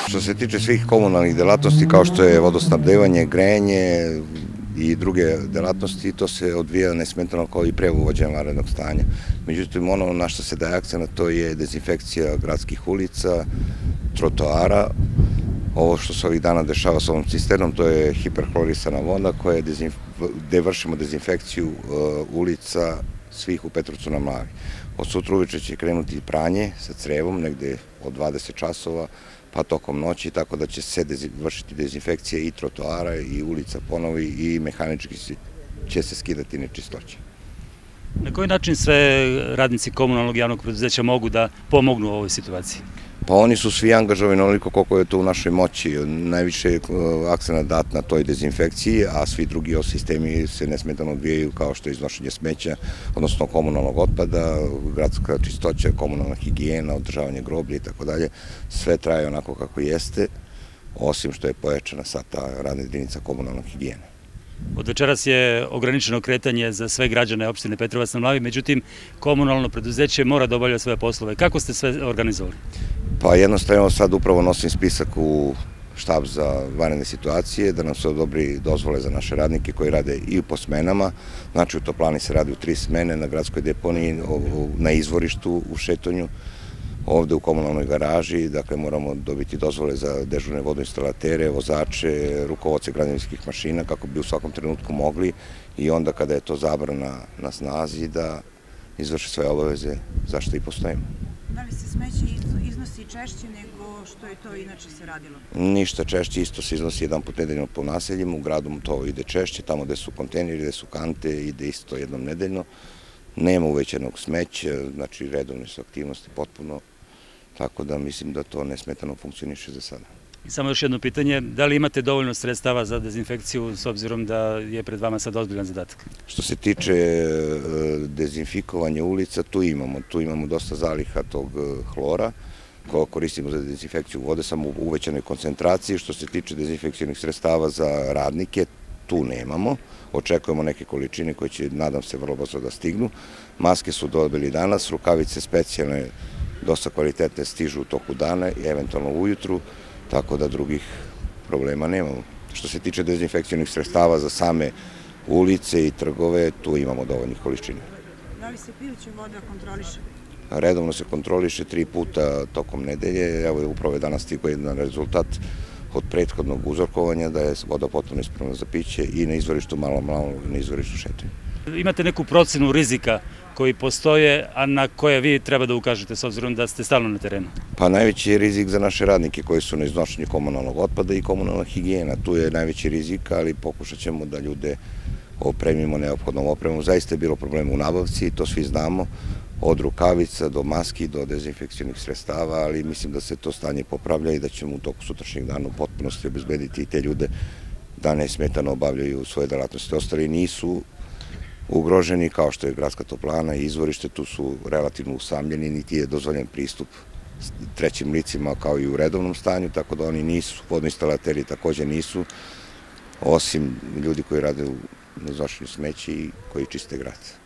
Što se tiče svih komunalnih delatnosti, kao što je vodosnabdevanje, grejanje i druge delatnosti, to se odvija nesmetano kao i pre uvođenja vanrednog stanja. Međutim, ono na što se daje akcenat, to je dezinfekcija gradskih ulica, trotoara. Ovo što se ovih dana dešava sa ovom cisternom, to je hiperhlorisana voda gde vršimo dezinfekciju ulica svih u Petrovcu na Mlavi. Od sutra uveče će krenuti pranje sa crevom, negde od 20 časova, pa tokom noći, tako da će se vršiti dezinfekcija i trotoara i ulica ponovo i mehanički će se skidati nečistoće. Na koji način sve radnici komunalnog javnog preduzeća mogu da pomognu u ovoj situaciji? Pa oni su svi angažovani onoliko koliko je to u našoj moći. Najviše je akcenat dat na toj dezinfekciji, a svi drugi sistemi se nesmetano odvijaju kao što je iznošenje smeća, odnosno komunalnog otpada, gradska čistoća, komunalna higijena, održavanje groblja i tako dalje. Sve traje onako kako jeste, osim što je pojačana sad ta radna jedinica komunalna higijena. Od večeras je ograničeno kretanje za sve građane opštine Petrovac na Mlavi, međutim, komunalno preduzeće mora da obavlja svoje poslove. Kako ste sve organizovali? Pa jednostavno sad upravo nosim spisak u štab za vanredne situacije, da nam se odobri dozvole za naše radnike koji rade i po smenama. Znači u toplani se radi u 3 smene, na gradskoj deponiji, na izvorištu u šetonju, ovde u komunalnoj garaži, dakle moramo dobiti dozvole za dežurne vodoinstalatere, vozače, rukovodce građevinskih mašina, kako bi u svakom trenutku mogli i onda kada je to zabrana na snazi da izvrše svoje obaveze zašto i postojimo. Da li se smeće iznosi češće nego što je to inače se radilo? Ništa češće, isto se iznosi jedan put nedeljno po naseljima, u gradu to ide češće, tamo gde su kontejneri, gde su kante, ide isto jednom nedeljno. Nema uvećanog smeća, znači redovne su aktivnosti potpuno, tako da mislim da to nesmetano funkcioniše za sada. I samo još jedno pitanje, da li imate dovoljno sredstava za dezinfekciju s obzirom da je pred vama sad ozbiljan zadatak? Što se tiče dezinfikovanja ulica, tu imamo dosta zaliha tog hlora, koje koristimo za dezinfekciju vode, samo u uvećanoj koncentraciji. Što se tiče dezinfekcijnih sredstava za radnike, tu nemamo. Očekujemo neke količine koje će, nadam se, vrlo brzo da stignu. Maske su dobili danas, rukavice specijalne, dosta kvalitetne, stižu u toku dana i eventualno ujutru, tako da drugih problema nemamo. Što se tiče dezinfekcijnih sredstava za same ulice i trgove, tu imamo dovoljnih količina. Da li se pijuća voda kontroliše? Redovno se kontroliše 3 puta tokom nedelje. Evo upravo je danas stigao jedan rezultat od prethodnog uzorkovanja da je voda potpuno ispravna za piće i na izvorištu Malom Mlavu i na izvorištu Šetanje. Imate neku procenu rizika koji postoje, a na koje vi treba da ukažete s obzirom da ste stalno na terenu? Pa najveći je rizik za naše radnike koji su na iznošenju komunalnog otpada i komunalna higijena. Tu je najveći rizik, ali pokušat ćemo da ljude opremimo neophodnom opremom. Zaista je bilo problema u nabavci, to svi znamo, od rukavica do maski do dezinfekcijnih sredstava, ali mislim da se to stanje popravlja i da ćemo u toku sutrašnjeg dana u potpunosti obezbediti i te ljude da nesmetano obavljaju svoje delatnosti. Ostali nisu ugroženi, kao što je gradska toplana i izvorište, tu su relativno usamljeni, niti je dozvoljen pristup trećim licima kao i u redovnom stanju, tako da oni nisu, vodoinstalateri takođe nisu, osim ljudi koji rade u iznošenju smeća i koji čiste grad.